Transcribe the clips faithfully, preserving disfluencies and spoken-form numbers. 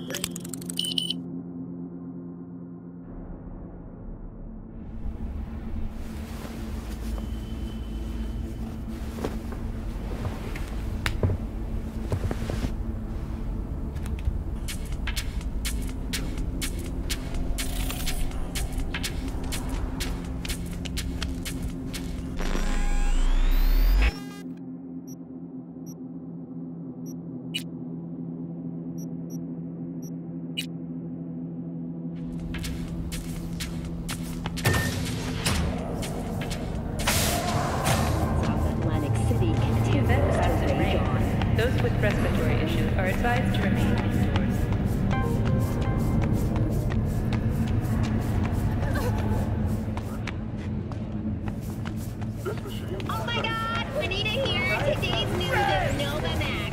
Those with respiratory issues are advised to remain indoors. Oh my god! Juanita here! Today's news of Novamax!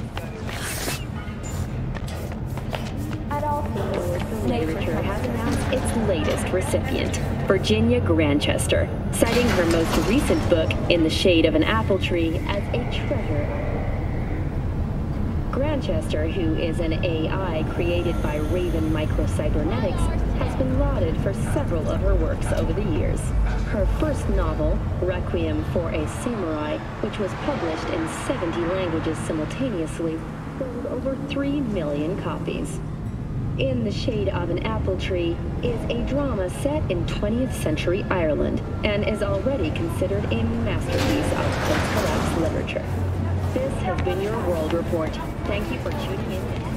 At all fields, literature has announced its latest recipient, Virginia Grantchester, citing her most recent book, In the Shade of an Apple Tree, as a treasure. Grantchester, who is an A I created by Raven Microcybernetics, has been lauded for several of her works over the years. Her first novel, Requiem for a Samurai, which was published in seventy languages simultaneously, sold over three million copies. In the Shade of an Apple Tree is a drama set in twentieth century Ireland and is already considered a masterpiece of post-collapse literature. This has been your World Report. Thank you for tuning in.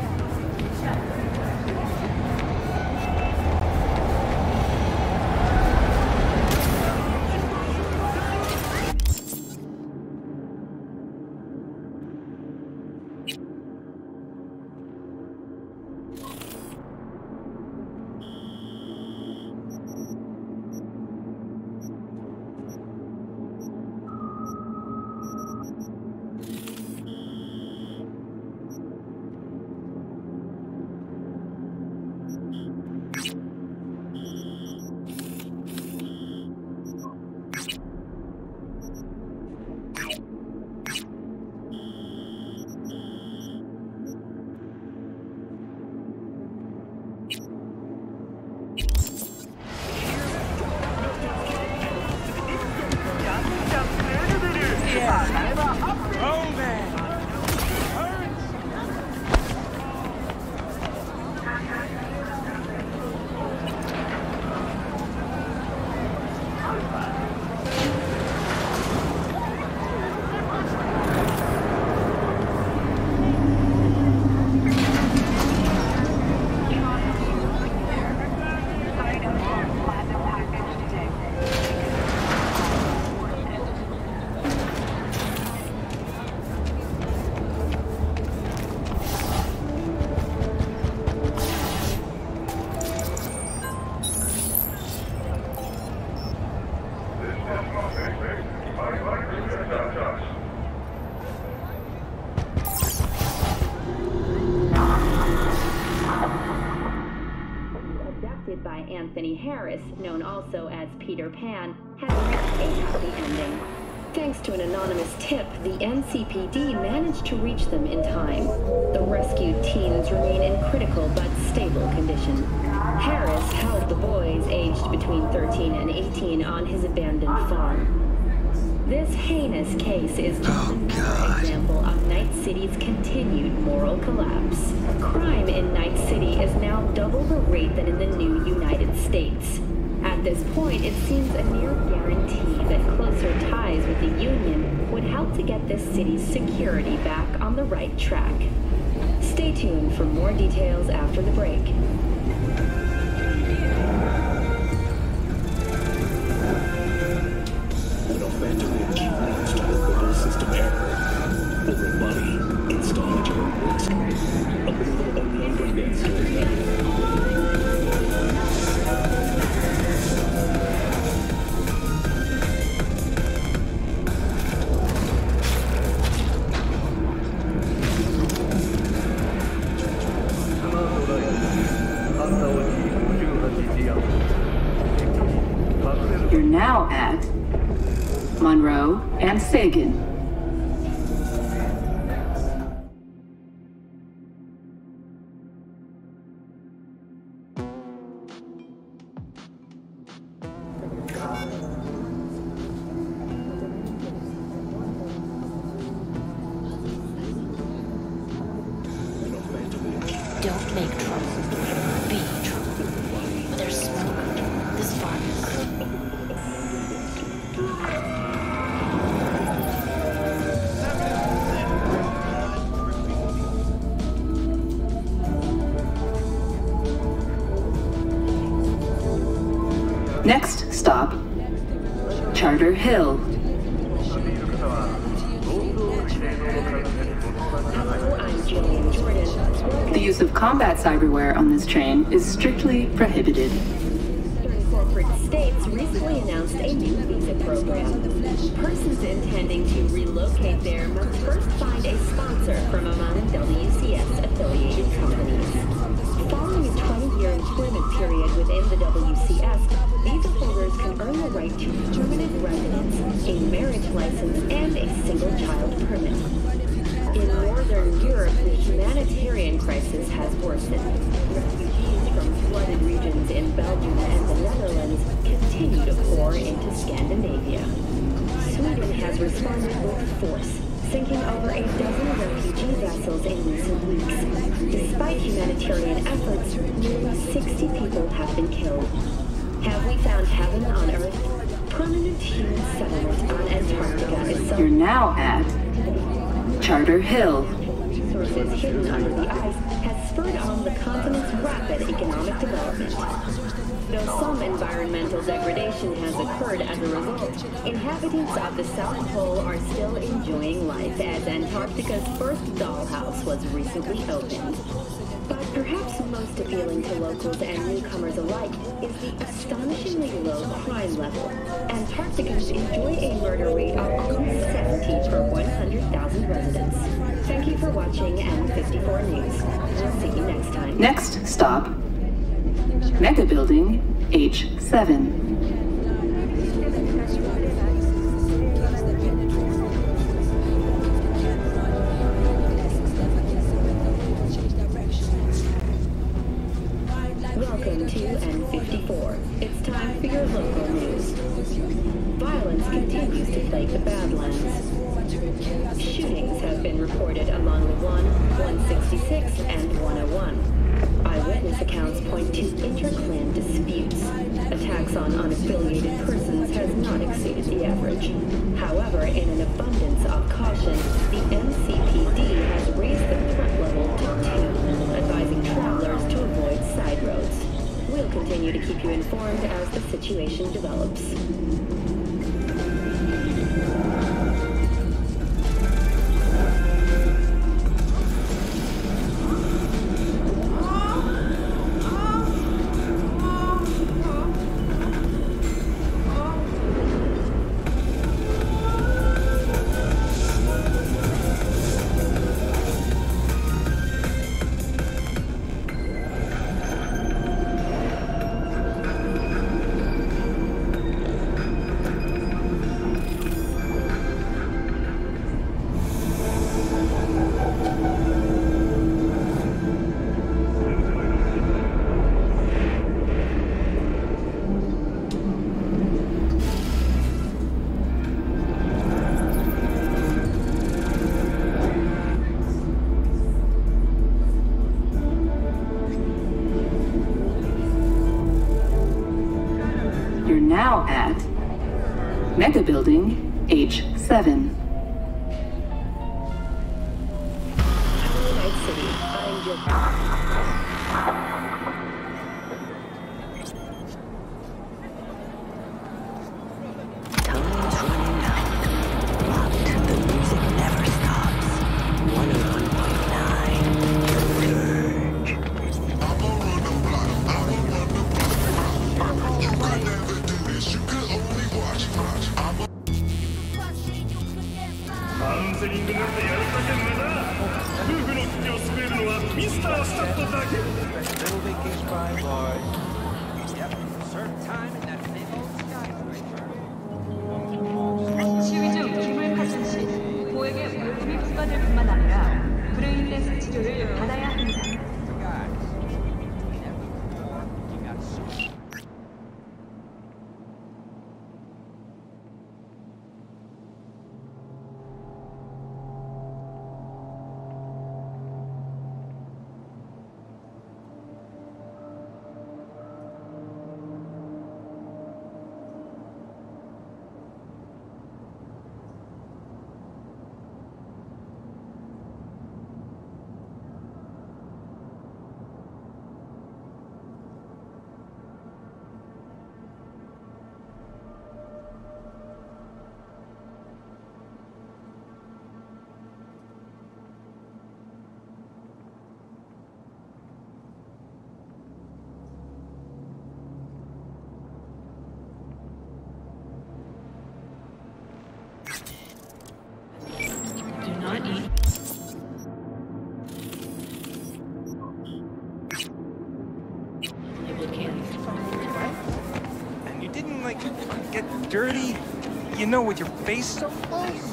By Anthony Harris, known also as Peter Pan, has reached a happy ending. Thanks to an anonymous tip, the N C P D managed to reach them in time. The rescued teens remain in critical but stable condition. Harris held the boys aged between thirteen and eighteen on his abandoned farm. This heinous case is just another example of Night City's continued moral collapse. Crime in Night City is now double the rate than in the new United States. At this point, it seems a near guarantee that closer ties with the Union would help to get this city's security back on the right track. Stay tuned for more details after the break. System error. Over money. Install at your own risk. Available only on Finance Store. You're now at Monroe and Sagan. don't make trouble, be trouble. When there's smoke, there's fire. Next stop, Charter Hill. Hello, I'm Jillian Jordan. The use of combat cyberware on this train is strictly prohibited. Eastern corporate states recently announced a new visa program. Persons intending to relocate there must first find a sponsor from among W C S-affiliated companies. Following a twenty-year employment period within the W C S, visa holders can earn the right to permanent residence, a marriage license, and a single-child permit. In Northern Europe, the humanitarian crisis has worsened. Refugees from flooded regions in Belgium and the Netherlands continue to pour into Scandinavia. Sweden has responded with force, sinking over a dozen refugee vessels in recent weeks. Despite humanitarian efforts, nearly sixty people have been killed. Have we found heaven on Earth? Permanent human settlement on Antarctica is so... You're now at Charter Hill. Sources hidden under the ice has spurred on the continent's rapid economic development. Though some environmental degradation has occurred as a result, inhabitants of the South Pole are still enjoying life as Antarctica's first dollhouse was recently opened. But perhaps most appealing to locals and newcomers alike is the astonishingly low crime level. Antarcticans enjoy a murder rate of only seventy per one hundred thousand residents. Thank you for watching M fifty-four News. We'll see you next time. Next stop, Mega Building H seven. Welcome to M fifty-four. It's time for your local news. Violence continues to plague the Badlands. Shootings have been reported along the one, one sixty-six, and one oh one. Eyewitness accounts point to inter-clan disputes. Attacks on unaffiliated persons has not exceeded the average. However, in an abundance of caution, the N C P D has raised the threat level to two, advising travelers to avoid side roads. We'll continue to keep you informed as the situation develops. Now at Mega Building H seven. Hello, Night City. I'm your... Time's running out. Locked, the music never stops. one oh one point nine, The Verge. 시위 중 기물 파손 시 고액의 벌금이 부과될 뿐만 아니라 브레인레스 치료를 받아야 합니다. get dirty, you know, with your face so close.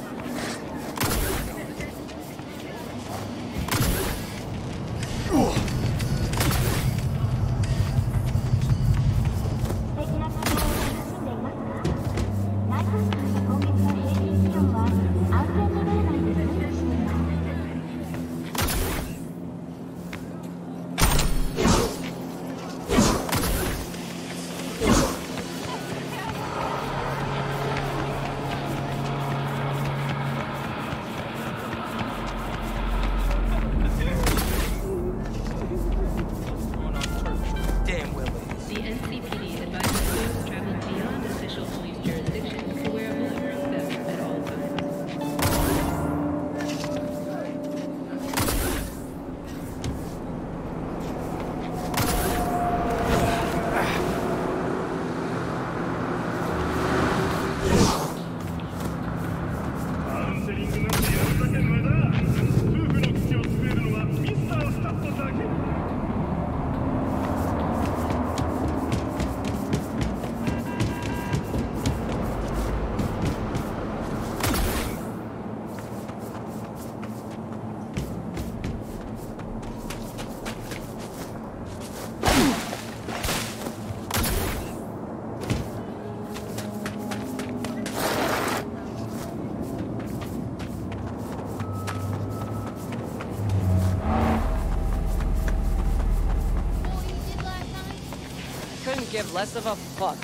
Give less of a fuck.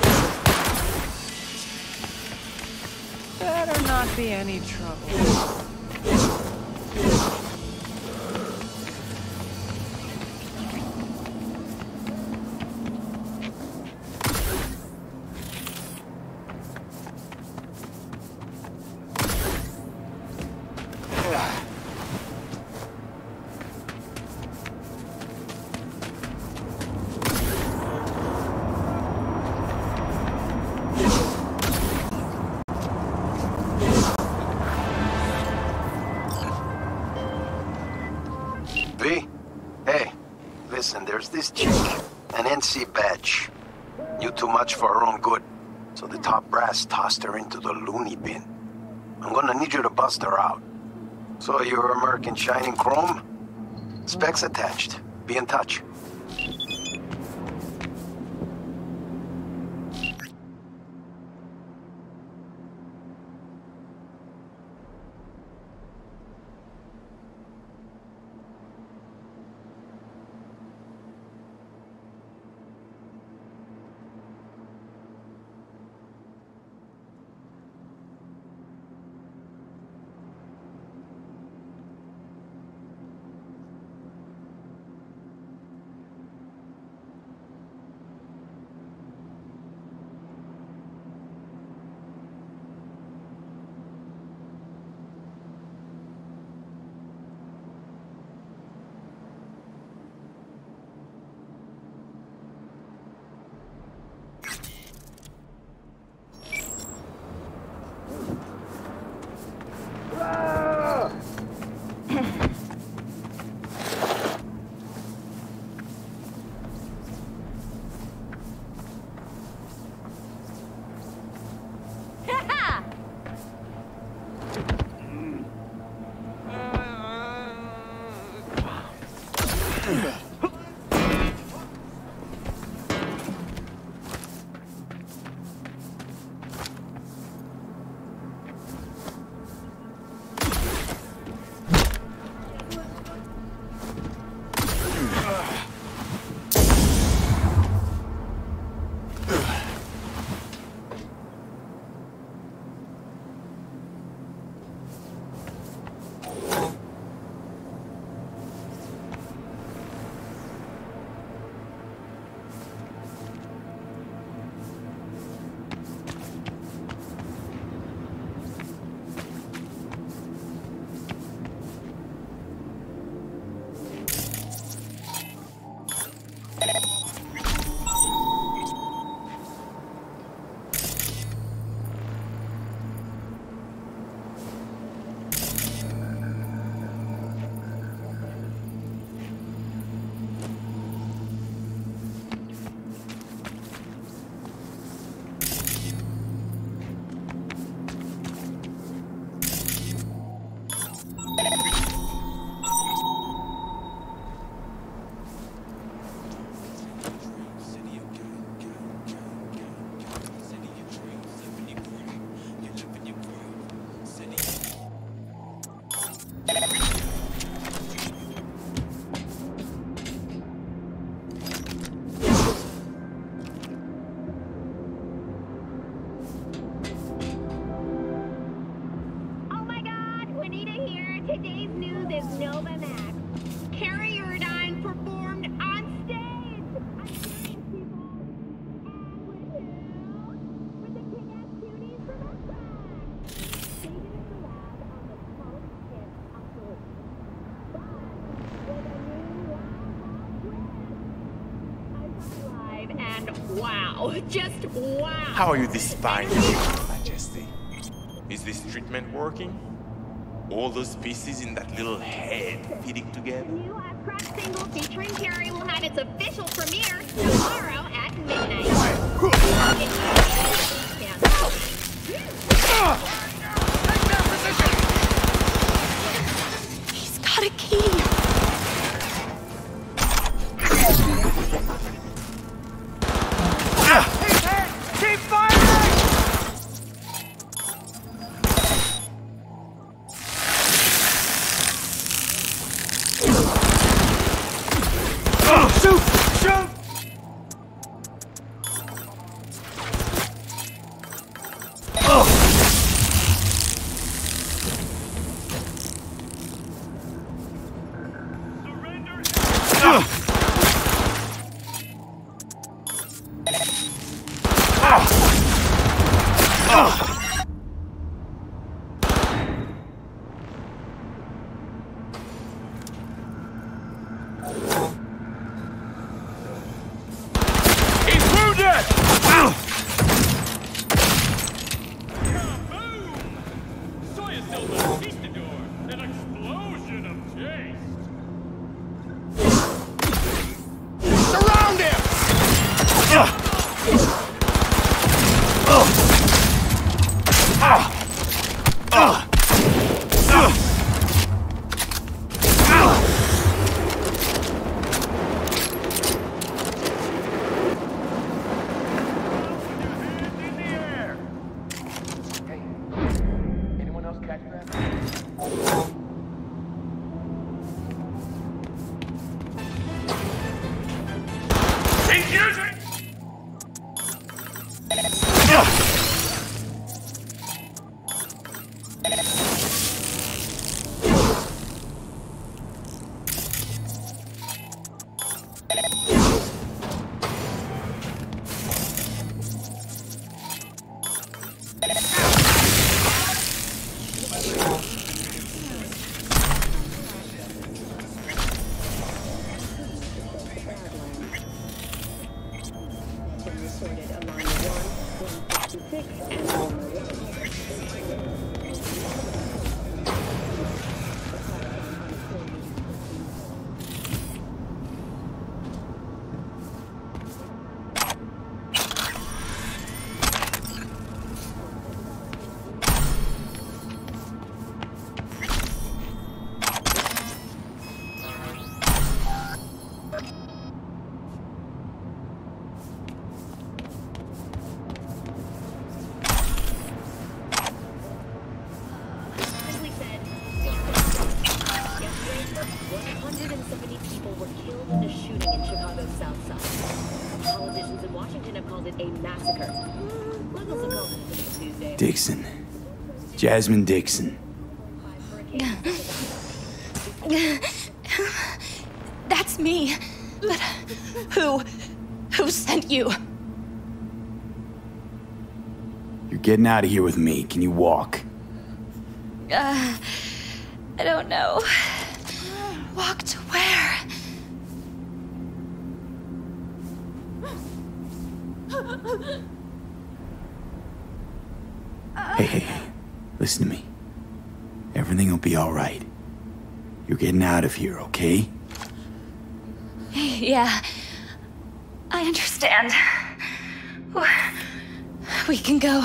Better not be any trouble. There's this chick, an N C badge. Knew too much for her own good, so the top brass tossed her into the loony bin. I'm gonna need you to bust her out. So you're American Shining Chrome? Specs attached. Be in touch. alive, and wow, just wow. How are you despite Your Majesty? Is this treatment working? All those pieces in that little head fitting together? New last rap single featuring Carrie will have its official premiere tomorrow at midnight. He's got a key. Keep firing! Oh, shoot! Shoot! Oh! Dixon. Jasmine Dixon. That's me. But who... who sent you? You're getting out of here with me. Can you walk? Uh... I don't know. Walk to where? Hey, hey, hey. Listen to me. Everything will be all right. You're getting out of here, okay? Yeah. I understand. We can go.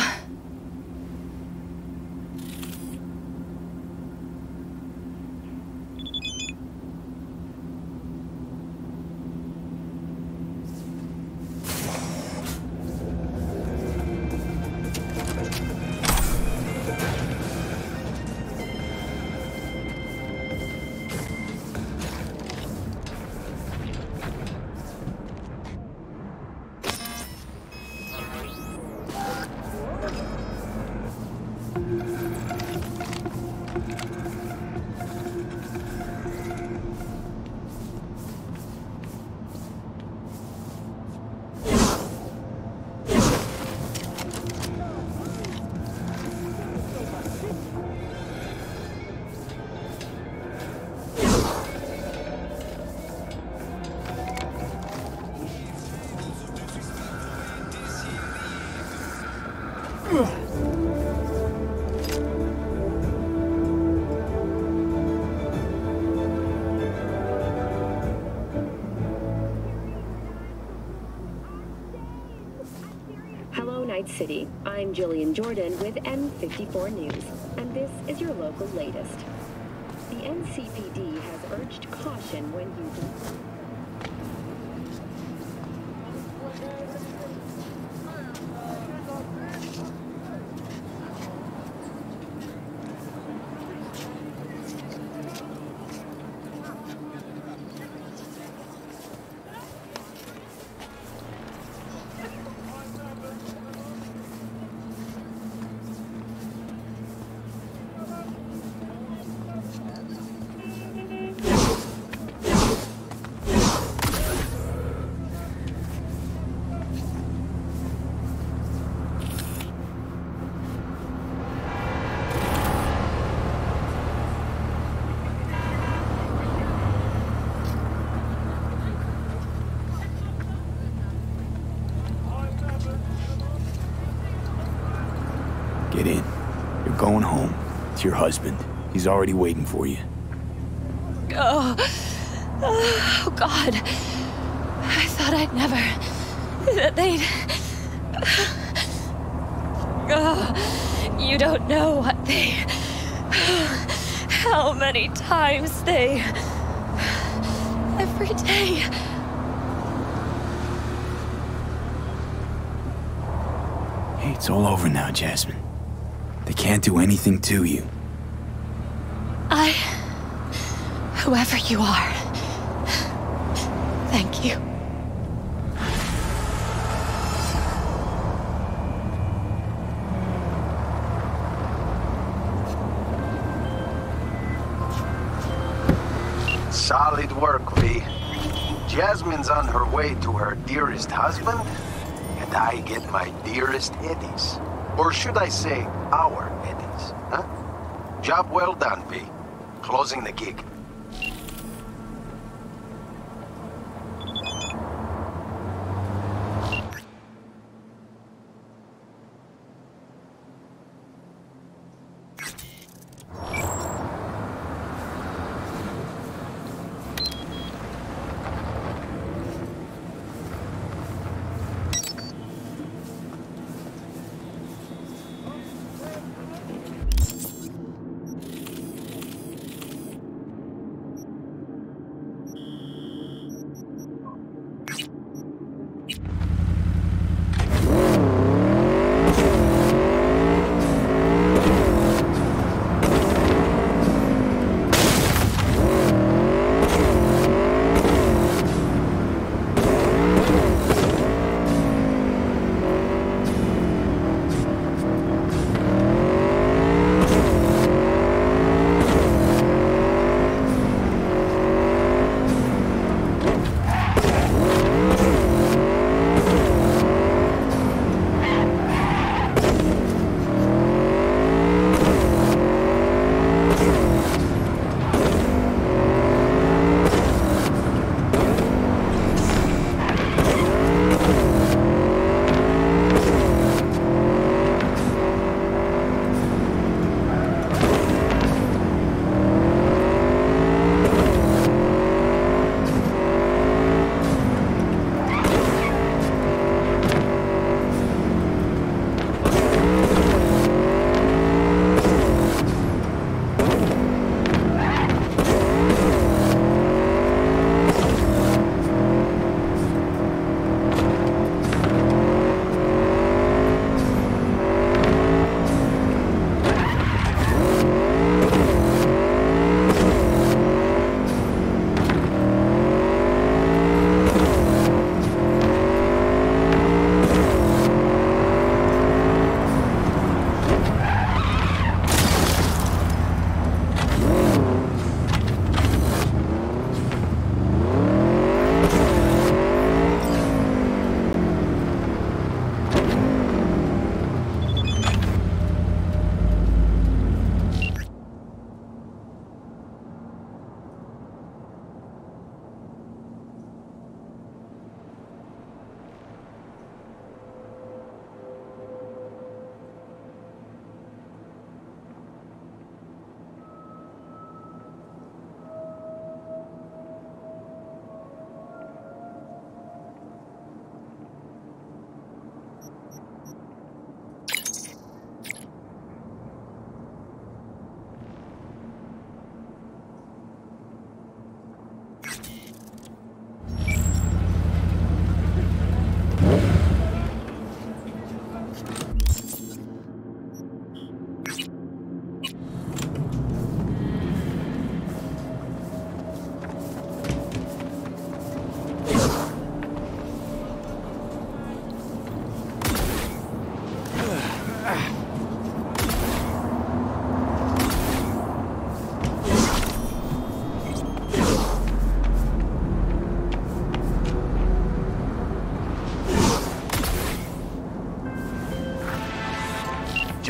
Night City. I'm Jillian Jordan with N fifty-four News, and this is your local latest. The N C P D has urged caution when using... Get in. You're going home. It's your husband. He's already waiting for you. Oh, oh God. I thought I'd never... that they'd... Oh, you don't know what they... How many times they... Every day... Hey, it's all over now, Jasmine. They can't do anything to you. I... Whoever you are... Thank you. Solid work, V. Jasmine's on her way to her dearest husband, and I get my dearest Eddies. Or should I say, our Eddies, huh? Job well done, V. Closing the gig.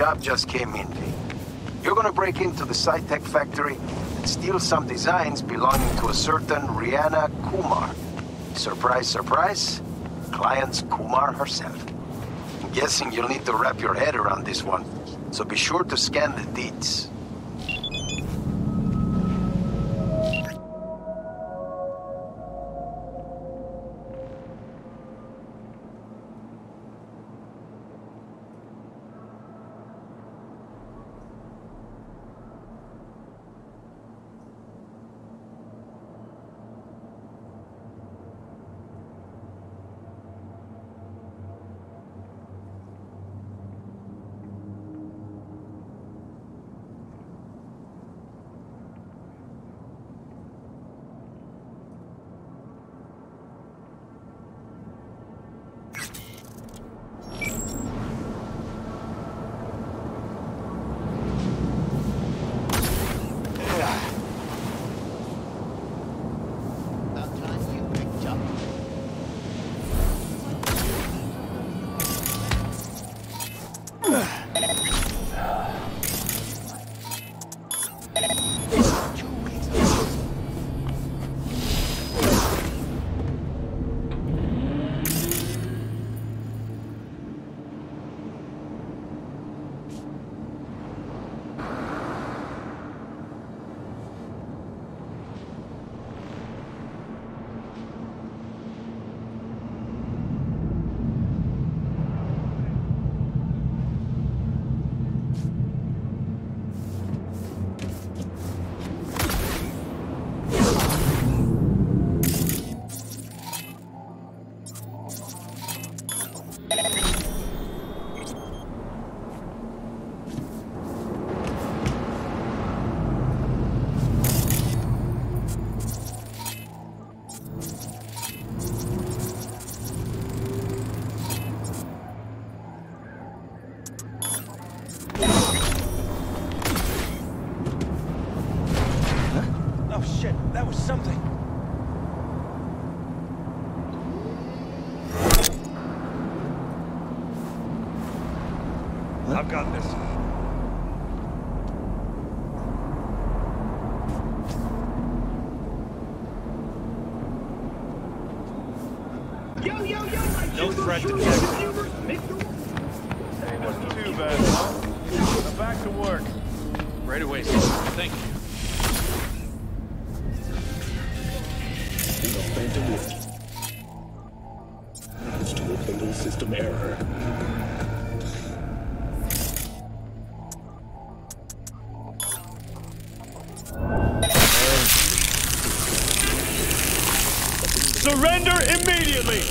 job just came in, V. You're gonna break into the SciTech factory and steal some designs belonging to a certain Rihanna Kumar. Surprise, surprise, client's Kumar herself. I'm guessing you'll need to wrap your head around this one, so be sure to scan the deeds. I've got this. Yo, yo, yo! No threat detected. Hey, wasn't too bad, huh? I'm back to work. Right away, sir. Thank you. The Phantom Lift. It's to a fatal system error. Surrender immediately!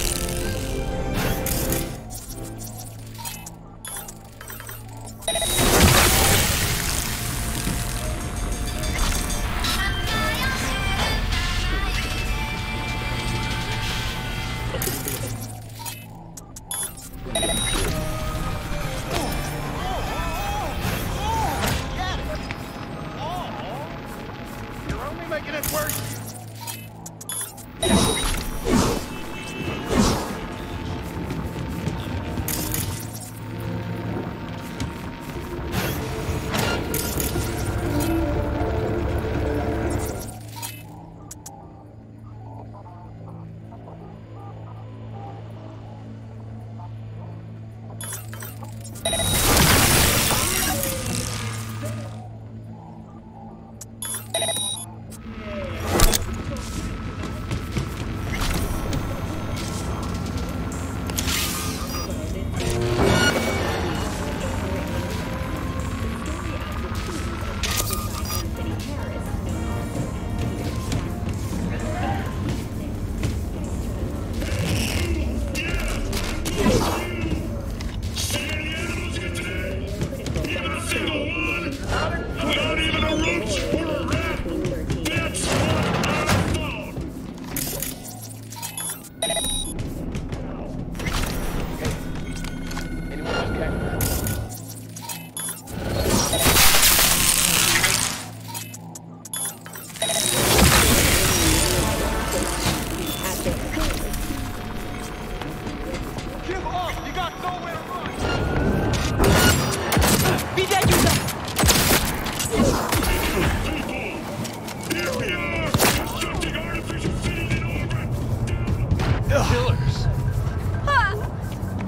You're only making it worse.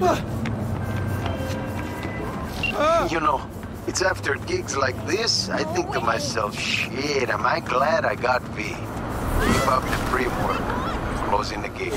You know, it's after gigs like this, I think to myself, shit, am I glad I got V. Keep up the pre-work. Closing the gate.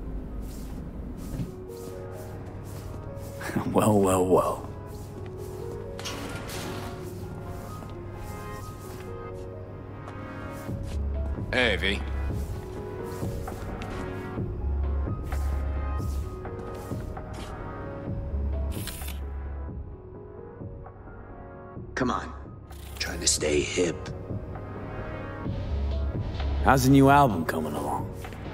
Well, well, well. Hey, V. Come on. Trying to stay hip. How's the new album coming along?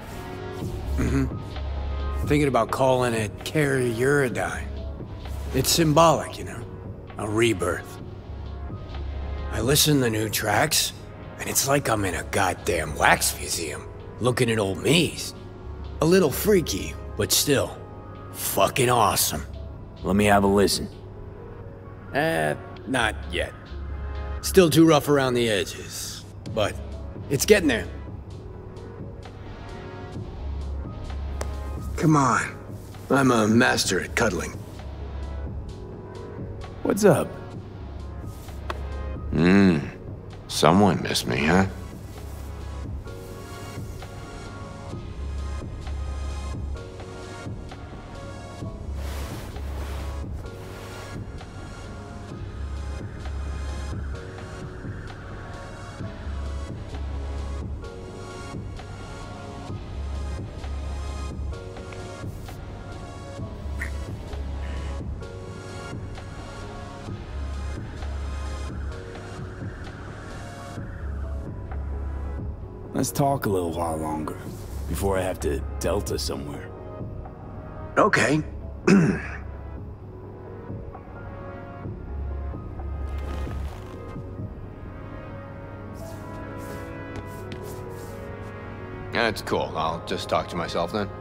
Mm-hmm. Thinking about calling it Carry Uridine. It's symbolic, you know? A rebirth. I listen to new tracks, and it's like I'm in a goddamn wax museum, looking at old me's. A little freaky, but still, fucking awesome. Let me have a listen. Eh, not yet. Still too rough around the edges, but it's getting there. Come on. I'm a master at cuddling. What's up? Hmm. Someone missed me, huh? Let's talk a little while longer, before I have to Delta somewhere. Okay. That's cool. I'll just talk to myself then.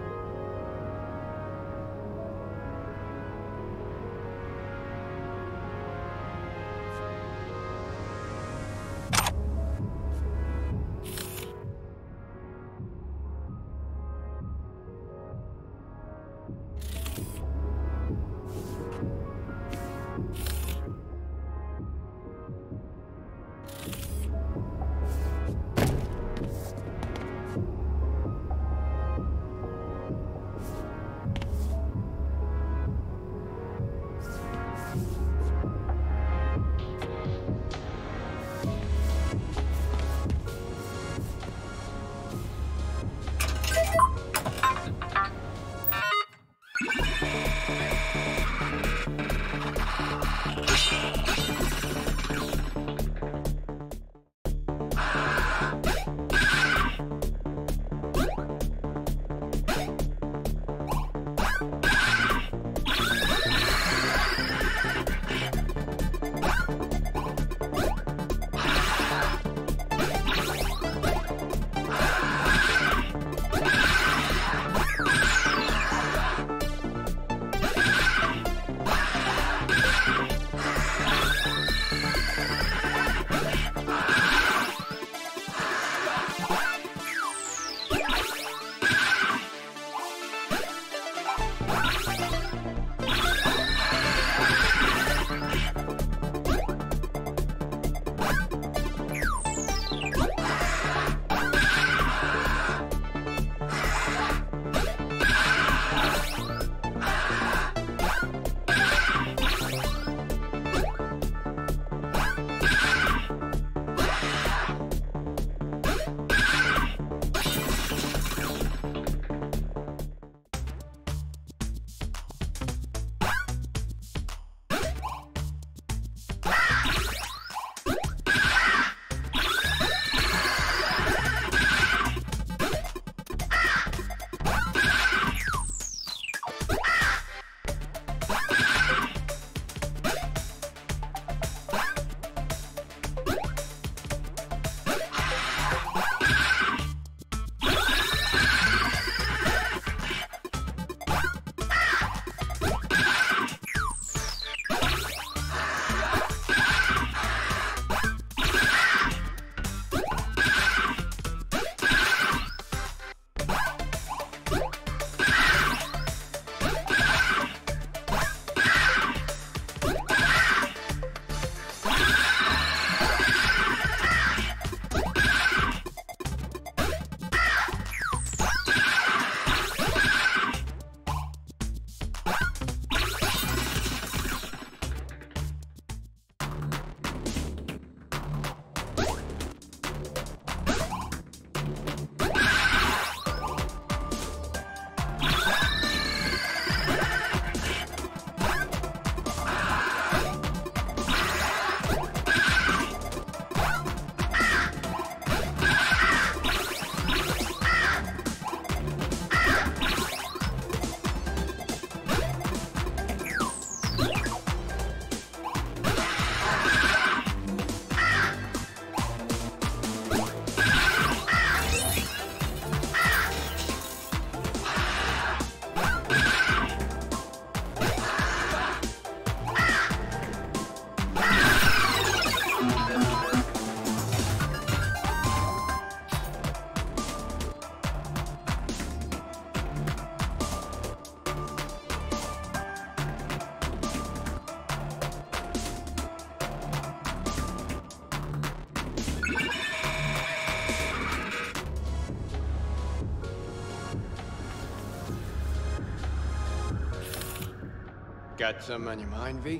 got something on your mind, V?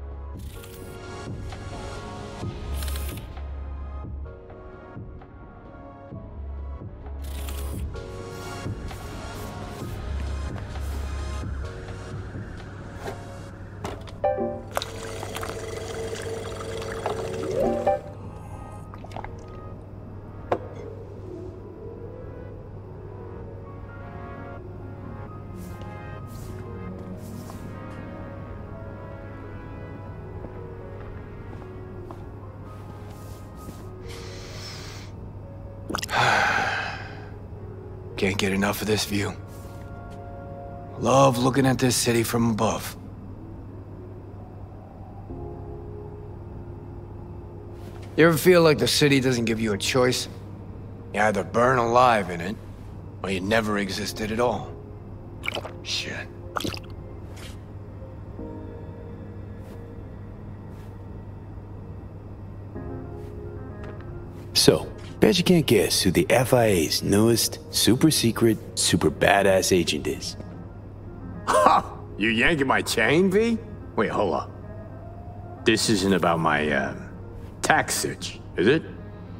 Can't get enough of this view. Love looking at this city from above. You ever feel like the city doesn't give you a choice? You either burn alive in it, or you never existed at all. Shit. So, bet you can't guess who the F I A's newest, super secret, super badass agent is. Ha! You yanking my chain, V? Wait, hold up. This isn't about my, uh, tax search, is it?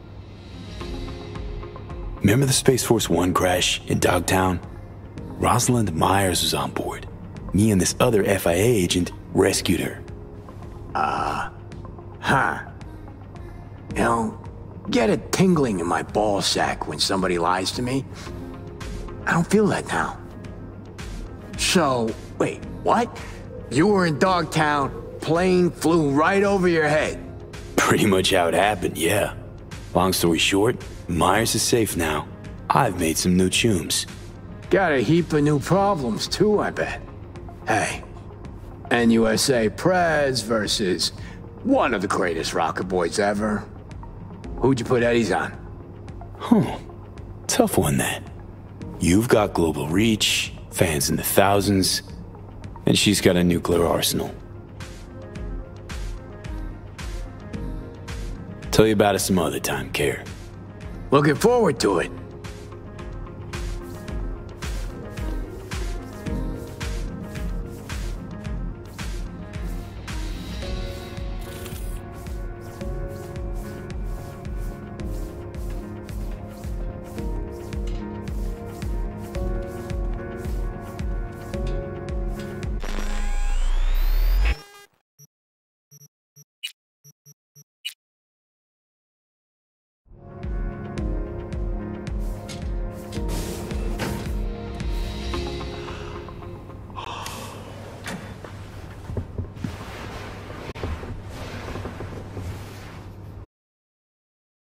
Remember the Space Force One crash in Dogtown? Rosalind Myers was on board. Me and this other F I A agent rescued her. Uh, huh. You know, get a tingling in my ball sack when somebody lies to me. I don't feel that now. So, wait, what? You were in Dogtown, plane flew right over your head. Pretty much how it happened, yeah. Long story short, Myers is safe now. I've made some new chums. Got a heap of new problems too, I bet. Hey, N U S A Prez versus one of the greatest rocket boys ever. Who'd you put Eddie's on? Huh. Tough one, that. You've got global reach, fans in the thousands, and she's got a nuclear arsenal. Tell you about it some other time, Care. Looking forward to it.